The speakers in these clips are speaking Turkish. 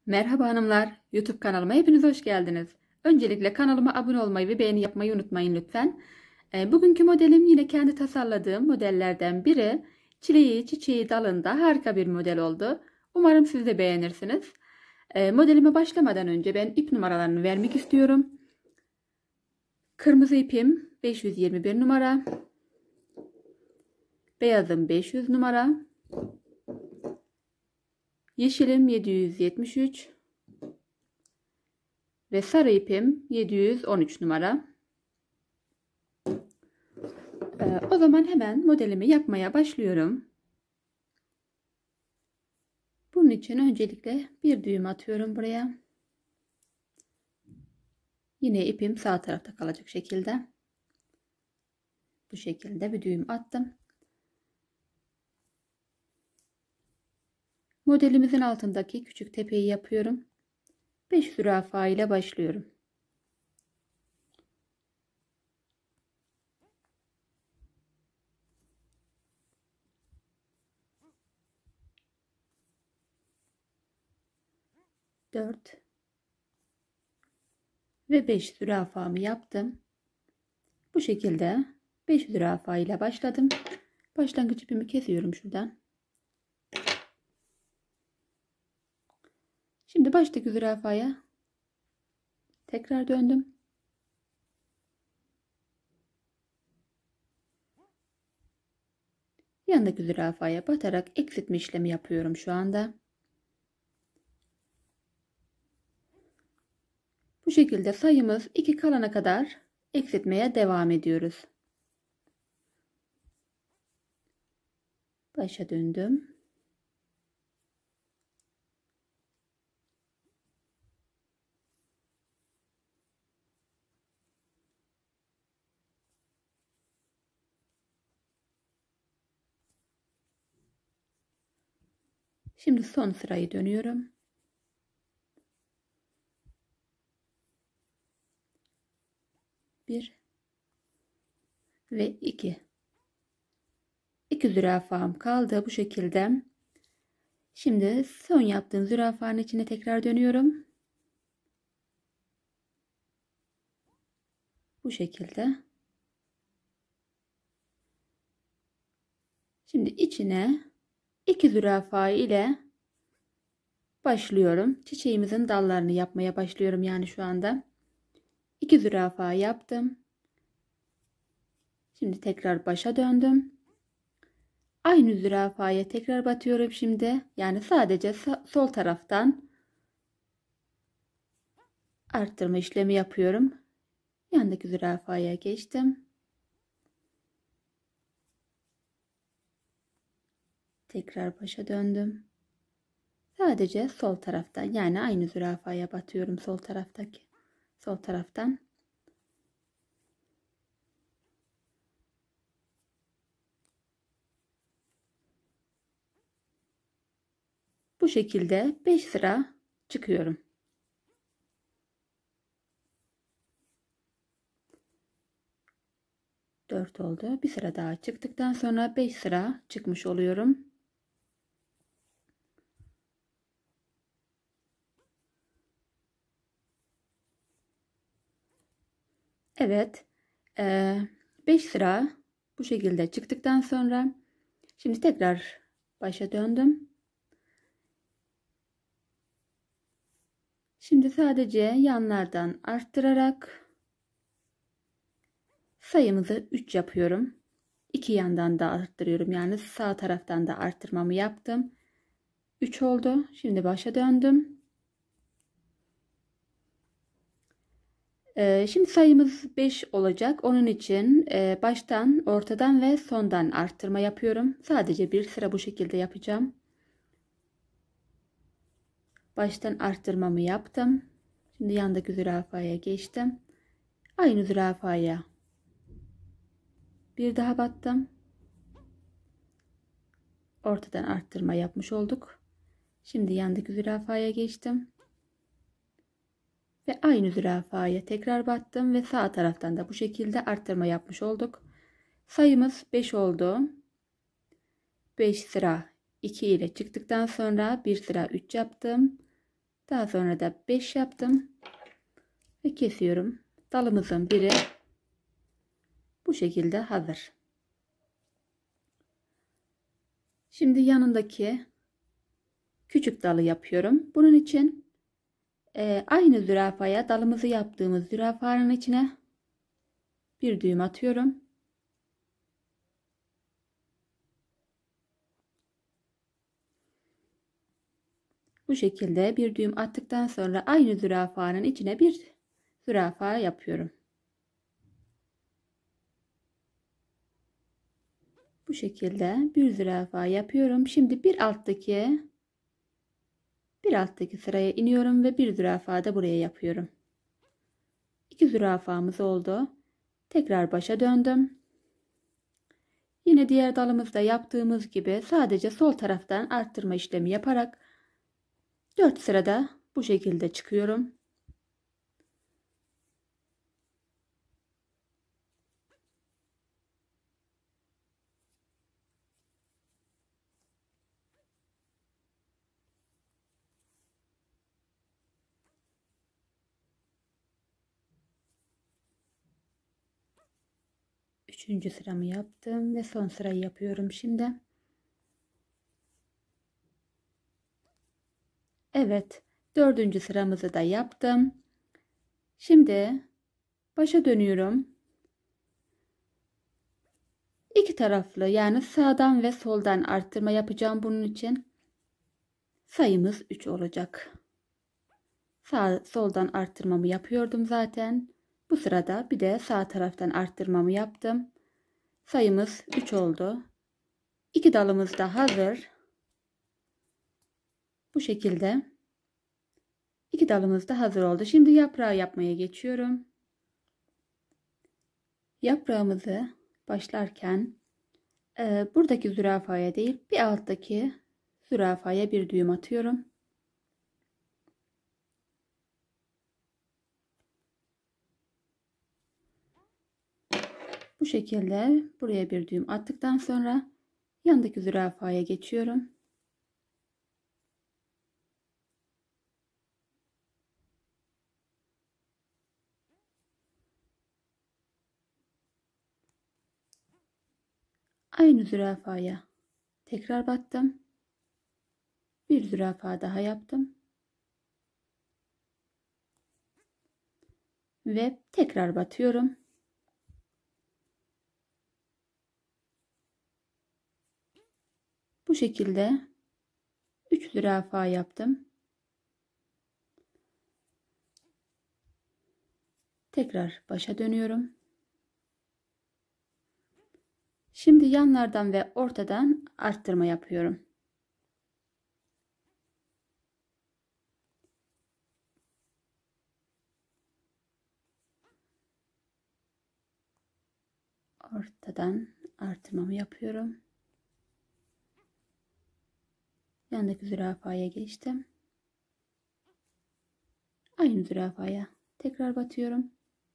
Merhaba hanımlar, YouTube kanalıma hepiniz hoş geldiniz. Öncelikle kanalıma abone olmayı ve beğeni yapmayı unutmayın lütfen. Bugünkü modelim yine kendi tasarladığım modellerden biri. Çileği çiçeği dalında harika bir model oldu. Umarım siz de beğenirsiniz. Modelime başlamadan önce ben ip numaralarını vermek istiyorum. Kırmızı ipim 521 numara. Beyazım 500 numara. Yeşilim 773. Ve sarı ipim 713 numara. O zaman hemen modelimi yapmaya başlıyorum. Bunun için öncelikle bir düğüm atıyorum buraya. Yine ipim sağ tarafta kalacak şekilde. Bu şekilde bir düğüm attım. Modelimizin altındaki küçük tepeyi yapıyorum. 5 zürafa ile başlıyorum. Dört ve 5 zürafamı yaptım. Bu şekilde 5 zürafa ile başladım. Başlangıç ipimi kesiyorum şuradan. Şimdi baştaki zürafaya tekrar döndüm. Yandaki zürafaya batarak eksiltme işlemi yapıyorum şu anda. Bu şekilde sayımız 2 kalana kadar eksiltmeye devam ediyoruz. Başa döndüm. Şimdi son sırayı dönüyorum. Bir ve iki. 2 zürafam kaldı bu şekilde. Şimdi son yaptığım zürafanın içine tekrar dönüyorum. Bu şekilde. Şimdi içine 2 zürafa ile başlıyorum. Çiçeğimizin dallarını yapmaya başlıyorum yani şu anda. 2 zürafa yaptım. Şimdi tekrar başa döndüm. Aynı zürafaya tekrar batıyorum şimdi. Yani sadece sol taraftan arttırma işlemi yapıyorum. Yandaki zürafaya geçtim. Tekrar başa döndüm. Sadece sol taraftan yani aynı zürafaya batıyorum sol taraftan. Bu şekilde 5 sıra çıkıyorum. Dört oldu. Bir sıra daha çıktıktan sonra 5 sıra çıkmış oluyorum. Evet. 5 sıra bu şekilde çıktıktan sonra şimdi tekrar başa döndüm. Şimdi sadece yanlardan arttırarak sayımızı 3 yapıyorum. 2 yandan da arttırıyorum. Yani sağ taraftan da arttırmamı yaptım. 3 oldu. Şimdi başa döndüm. Şimdi sayımız 5 olacak. Onun için baştan, ortadan ve sondan arttırma yapıyorum. Sadece bir sıra bu şekilde yapacağım. Baştan arttırmamı yaptım. Şimdi yandaki zürafaya geçtim. Aynı zürafaya bir daha battım. Ortadan arttırma yapmış olduk. Şimdi yandaki zürafaya geçtim. Ve aynı zürafaya tekrar battım ve sağ taraftan da bu şekilde arttırma yapmış olduk. Sayımız 5 oldu. 5 sıra 2 ile çıktıktan sonra bir sıra 3 yaptım. Daha sonra da 5 yaptım ve kesiyorum. Dalımızın biri bu şekilde hazır. Şimdi yanındaki küçük dalı yapıyorum. Bunun için aynı zürafaya, dalımızı yaptığımız zürafanın içine bir düğüm atıyorum. Bu şekilde bir düğüm attıktan sonra aynı zürafanın içine bir zürafa yapıyorum. Bu şekilde bir zürafa yapıyorum. Şimdi bir alttaki sıraya iniyorum ve bir zürafa da buraya yapıyorum. 2 zürafamız oldu. Tekrar başa döndüm. Yine diğer dalımızda yaptığımız gibi sadece sol taraftan arttırma işlemi yaparak 4 sırada bu şekilde çıkıyorum. Üçüncü sıramı yaptım ve son sırayı yapıyorum şimdi. Evet, dördüncü sıramızı da yaptım. Şimdi başa dönüyorum. İki taraflı yani sağdan ve soldan arttırma yapacağım bunun için. Sayımız 3 olacak. Soldan arttırmamı yapıyordum zaten. Bu sırada bir de sağ taraftan arttırmamı yaptım. Sayımız 3 oldu. 2 dalımız da hazır. Bu şekilde 2 dalımız da hazır oldu. Şimdi yaprağı yapmaya geçiyorum. Yaprağımızı başlarken buradaki zürafaya değil bir alttaki zürafaya bir düğüm atıyorum. Bu şekilde buraya bir düğüm attıktan sonra yandaki zürafaya geçiyorum. Aynı zürafaya tekrar battım. Bir zürafa daha yaptım. Ve tekrar batıyorum. Bu şekilde 3 zürafa yaptım. Tekrar başa dönüyorum. Şimdi yanlardan ve ortadan arttırma yapıyorum. Ortadan artırmamı yapıyorum. Yandaki zürafaya geçtim. Aynı zürafaya tekrar batıyorum.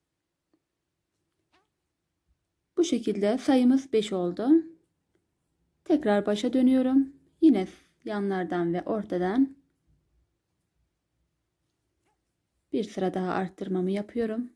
Bu şekilde sayımız 5 oldu. Tekrar başa dönüyorum. Yine yanlardan ve ortadan bir sıra daha arttırmamı yapıyorum.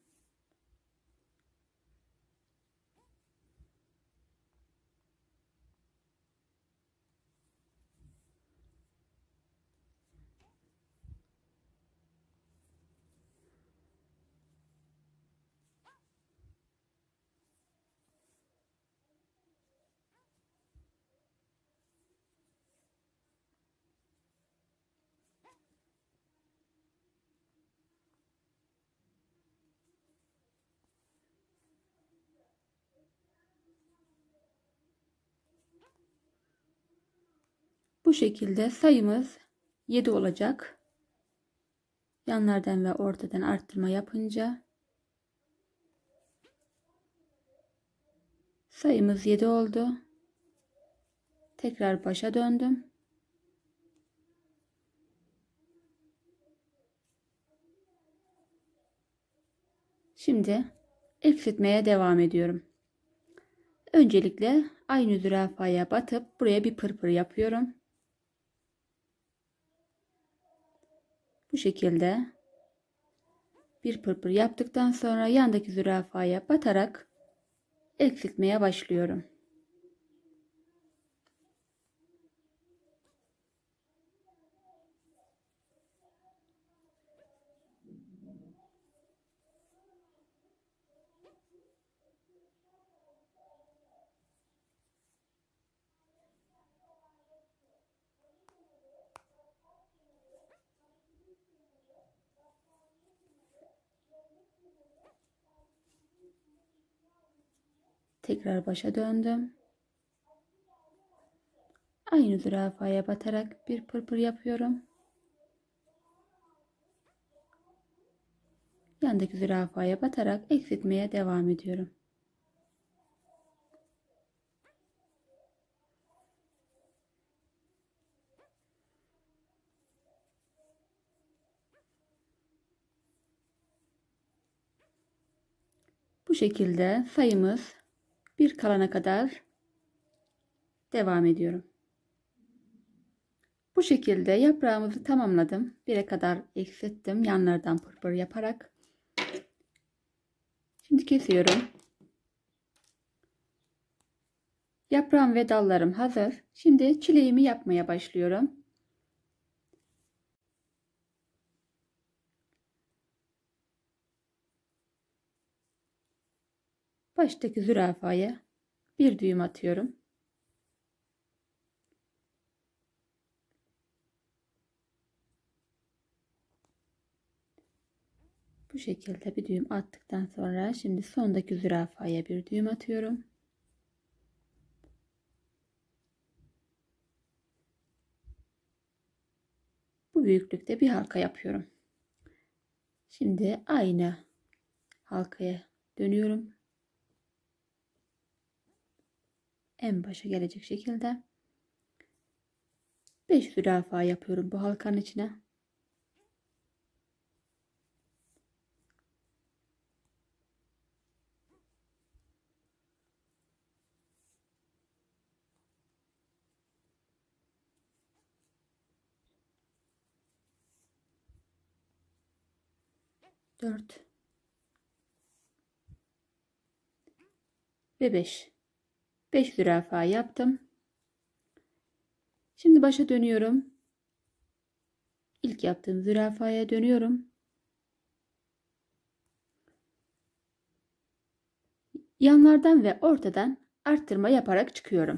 Bu şekilde sayımız 7 olacak. Yanlardan ve ortadan arttırma yapınca sayımız 7 oldu. Tekrar başa döndüm. Şimdi eksiltmeye devam ediyorum. Öncelikle aynı zürafaya batıp buraya bir pırpır yapıyorum. Bu şekilde bir pırpır yaptıktan sonra yandaki zürafaya batarak eksiltmeye başlıyorum. Tekrar başa döndüm. Aynı zürafaya batarak bir pırpır yapıyorum. Yandaki zürafaya batarak eksiltmeye devam ediyorum. Bu şekilde sayımız bir kalana kadar devam ediyorum. Bu şekilde yaprağımızı tamamladım. 1'e kadar eksilttim. Yanlardan pırpır yaparak. Şimdi kesiyorum. Yaprağım ve dallarım hazır. Şimdi çileğimi yapmaya başlıyorum. Baştaki zürafaya bir düğüm atıyorum. Bu şekilde bir düğüm attıktan sonra şimdi sondaki zürafaya bir düğüm atıyorum. Bu büyüklükte bir halka yapıyorum. Şimdi aynı halkaya dönüyorum. En başa gelecek şekilde 5 zürafa yapıyorum bu halkanın içine. Dört ve 5. 5 zürafa yaptım. Şimdi başa dönüyorum. İlk yaptığım zürafaya dönüyorum. Yanlardan ve ortadan arttırma yaparak çıkıyorum.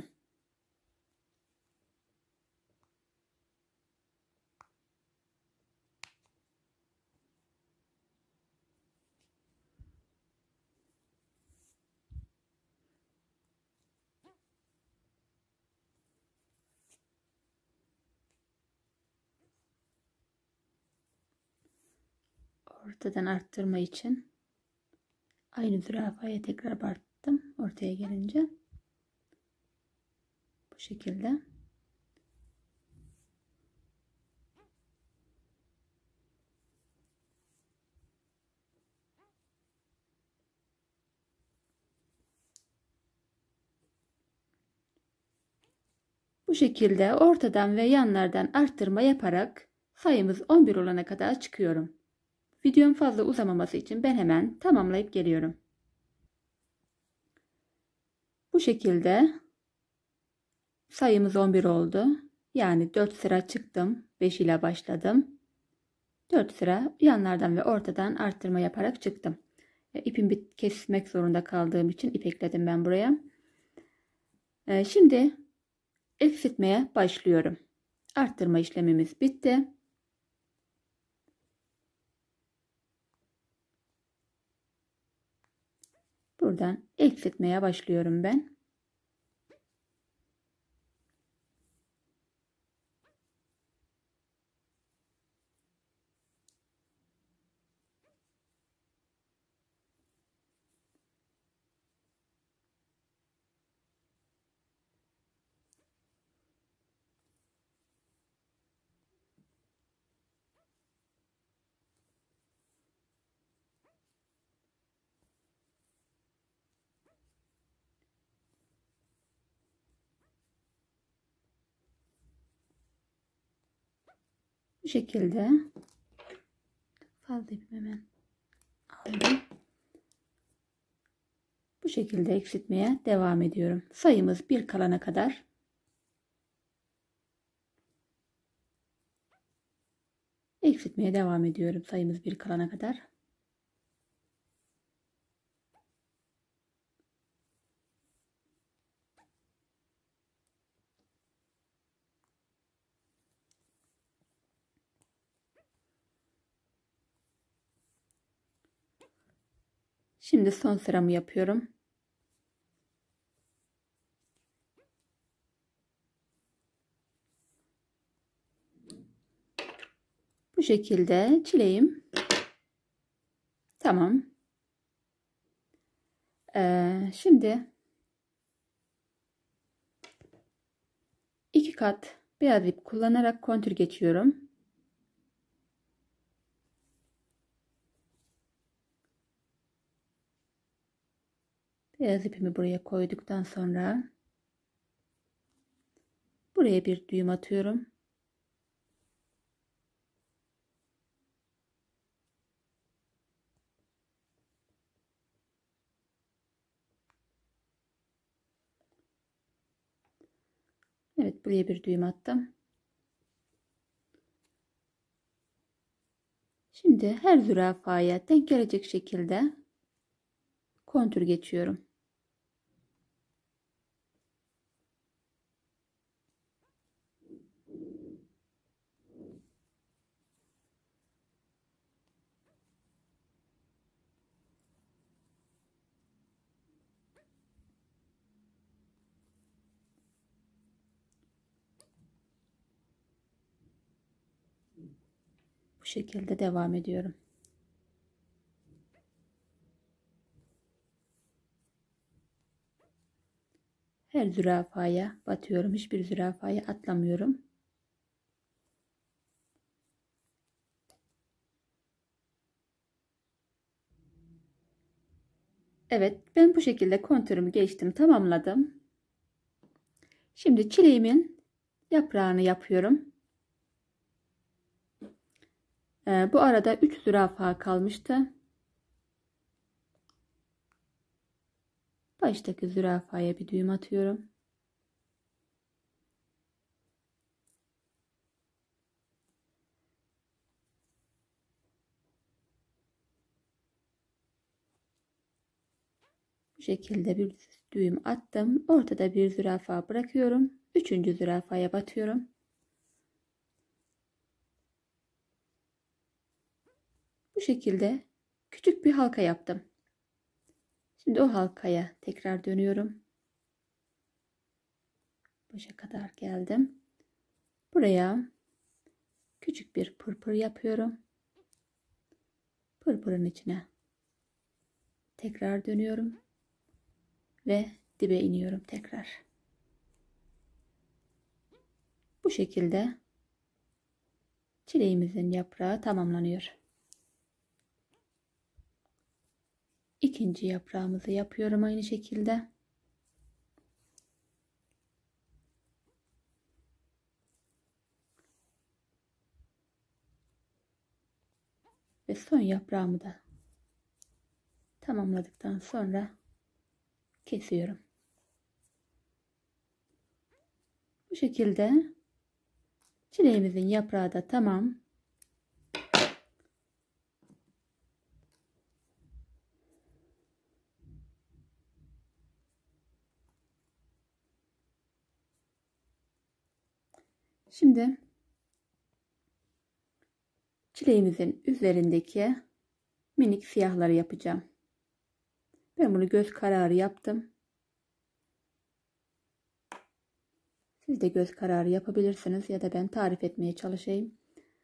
Ortadan arttırma için aynı zürafaya tekrar battım ortaya gelince. Bu şekilde. Bu şekilde ortadan ve yanlardan arttırma yaparak sayımız 11 olana kadar çıkıyorum. Videom fazla uzamaması için ben hemen tamamlayıp geliyorum. Bu şekilde sayımız 11 oldu. Yani 4 sıra çıktım. 5 ile başladım. 4 sıra yanlardan ve ortadan arttırma yaparak çıktım. İpimi kesmek zorunda kaldığım için ip ekledim ben buraya. Şimdi eksiltmeye başlıyorum. Arttırma işlemimiz bitti. Buradan eksiltmeye başlıyorum ben. Bu şekilde Fazla ipimi hemen aldım. Bu şekilde eksiltmeye devam ediyorum. Sayımız 1 kalana kadar eksiltmeye devam ediyorum. Sayımız 1 kalana kadar. Şimdi son sıramı yapıyorum. Bu şekilde çileğim tamam. Şimdi 2 kat beyaz ip kullanarak kontür geçiyorum. Beyaz ipimi buraya koyduktan sonra buraya bir düğüm atıyorum. Evet, buraya bir düğüm attım. Şimdi her zürafaya denk gelecek şekilde kontür geçiyorum. Bu şekilde devam ediyorum. Her zürafaya batıyorum. Hiçbir zürafaya atlamıyorum. Evet, ben bu şekilde kontürümü geçtim, tamamladım. Şimdi çileğimin yaprağını yapıyorum. Bu arada 3 zürafa kalmıştı. Baştaki zürafaya bir düğüm atıyorum. Bu şekilde bir düğüm attım. Ortada bir zürafa bırakıyorum. 3. zürafaya batıyorum. Bu şekilde küçük bir halka yaptım. Şimdi o halkaya tekrar dönüyorum. Başa kadar geldim. Buraya küçük bir pırpır yapıyorum. Pırpırın içine tekrar dönüyorum ve dibe iniyorum tekrar. Bu şekilde çileğimizin yaprağı tamamlanıyor. İkinci yaprağımızı yapıyorum aynı şekilde. Ve son yaprağımı da tamamladıktan sonra kesiyorum. Bu şekilde çileğimizin yaprağı da tamam. Şimdi çileğimizin üzerindeki minik siyahları yapacağım. Ben bunu göz kararı yaptım. Siz de göz kararı yapabilirsiniz ya da ben tarif etmeye çalışayım.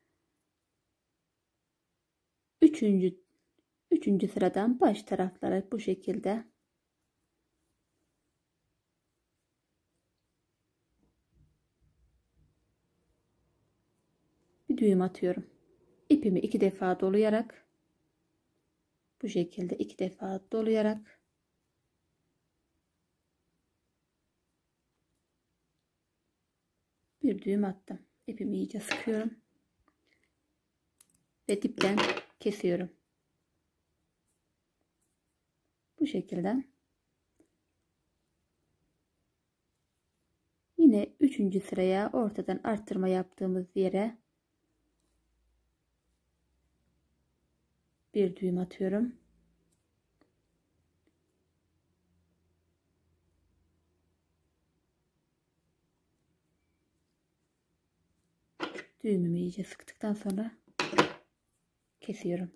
Üçüncü sıradan baş taraflara bu şekilde bir düğüm atıyorum. İpimi 2 defa dolayarak bu şekilde 2 defa dolayarak bir düğüm attım. İpimi iyice sıkıyorum ve dipten kesiyorum. Bu şekilde. Yine 3. sıraya ortadan arttırma yaptığımız yere bir düğüm atıyorum. Düğümümü iyice sıktıktan sonra kesiyorum.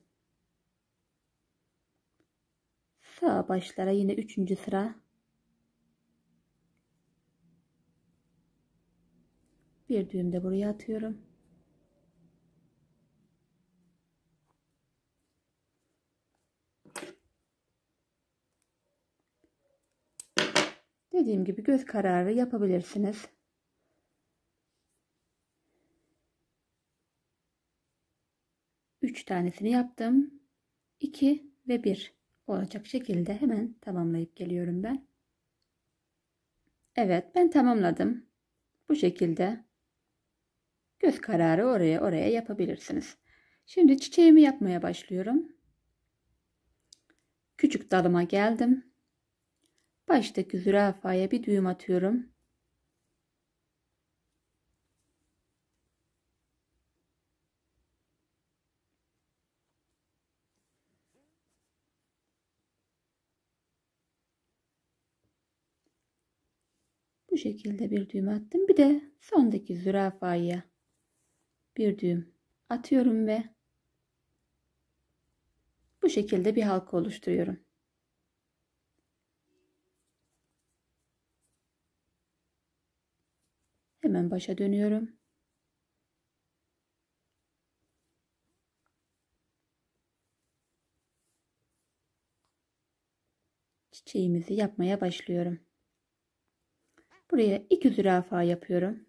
Sağ başlara yine 3. sıra bir düğüm de buraya atıyorum. Dediğim gibi göz kararı yapabilirsiniz. Üç tanesini yaptım. 2 ve 1 olacak şekilde hemen tamamlayıp geliyorum ben. Evet, ben tamamladım. Bu şekilde göz kararı oraya yapabilirsiniz. Şimdi çiçeğimi yapmaya başlıyorum. Küçük dalıma geldim. Baştaki zürafaya bir düğüm atıyorum. Bu şekilde bir düğüm attım. Bir de sondaki zürafaya bir düğüm atıyorum ve bu şekilde bir halka oluşturuyorum. Hemen başa dönüyorum. Çiçeğimizi yapmaya başlıyorum. Buraya 2 zürafa yapıyorum.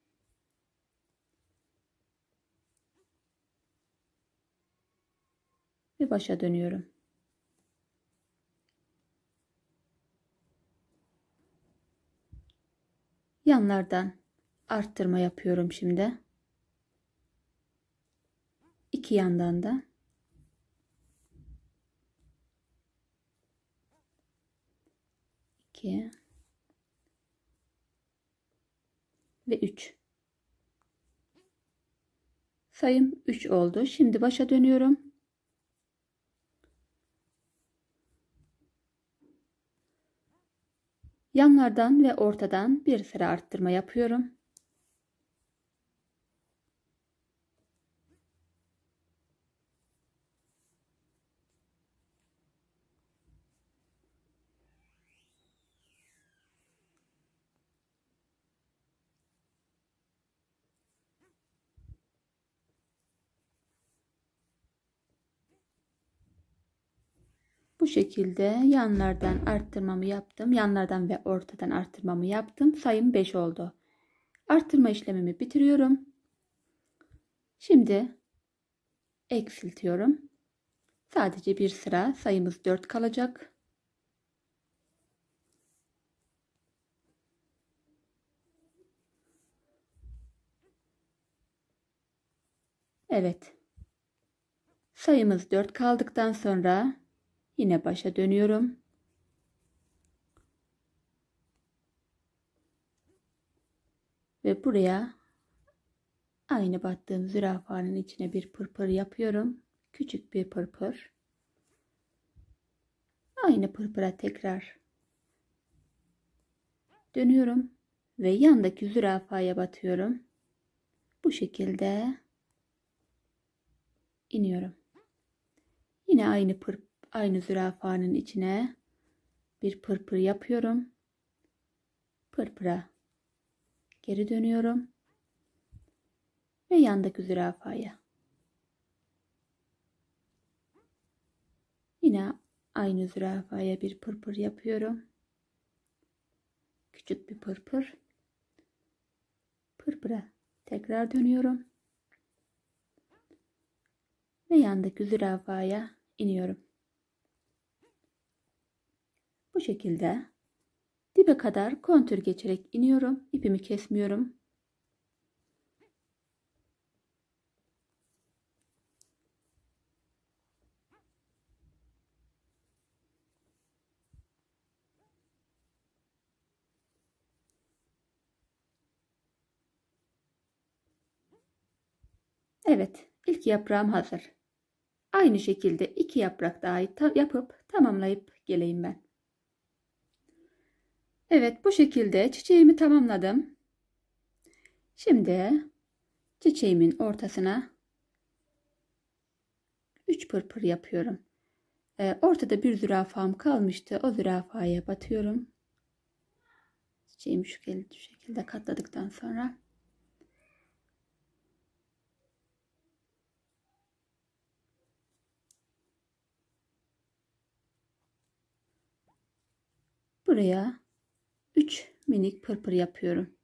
Ve başa dönüyorum. Yanlardan arttırma yapıyorum şimdi. 2 yandan da. 2 ve 3. Sayım 3 oldu. Şimdi başa dönüyorum. Yanlardan ve ortadan bir sıra arttırma yapıyorum. Bu şekilde yanlardan arttırmamı yaptım. Yanlardan ve ortadan arttırmamı yaptım. Sayım 5 oldu. Arttırma işlemimi bitiriyorum. Şimdi eksiltiyorum. Sadece bir sıra, sayımız 4 kalacak. Evet. Sayımız 4 kaldıktan sonra yine başa dönüyorum. Ve buraya aynı battığım zürafanın içine bir pırpır yapıyorum. Küçük bir pırpır. Aynı pırpıra tekrar dönüyorum ve yandaki zürafaya batıyorum. Bu şekilde iniyorum. Yine aynı zürafanın içine bir pırpır yapıyorum. Pırpıra geri dönüyorum ve yandaki zürafaya. Yine aynı zürafaya bir pırpır yapıyorum. Küçük bir pırpır. Pırpıra tekrar dönüyorum. Ve yandaki zürafaya iniyorum. Bu şekilde dibe kadar kontür geçerek iniyorum. İpimi kesmiyorum. Evet, ilk yaprağım hazır. Aynı şekilde 2 yaprak daha yapıp tamamlayıp geleyim ben. Evet, bu şekilde çiçeğimi tamamladım. Şimdi çiçeğimin ortasına 3 pırpır yapıyorum. Ortada bir zürafam kalmıştı. O zürafaya batıyorum. Çiçeğimi şu şekilde katladıktan sonra buraya 3 minik pırpır yapıyorum.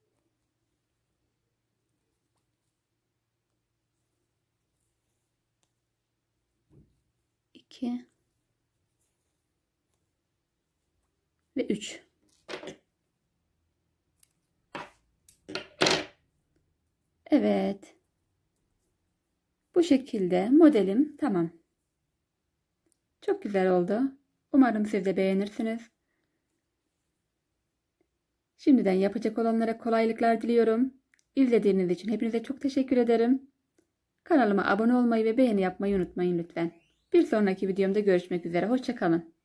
İki ve 3. Evet. Bu şekilde modelim tamam. Çok güzel oldu. Umarım siz de beğenirsiniz. Şimdiden yapacak olanlara kolaylıklar diliyorum. İzlediğiniz için hepinize çok teşekkür ederim. Kanalıma abone olmayı ve beğeni yapmayı unutmayın lütfen. Bir sonraki videomda görüşmek üzere. Hoşça kalın.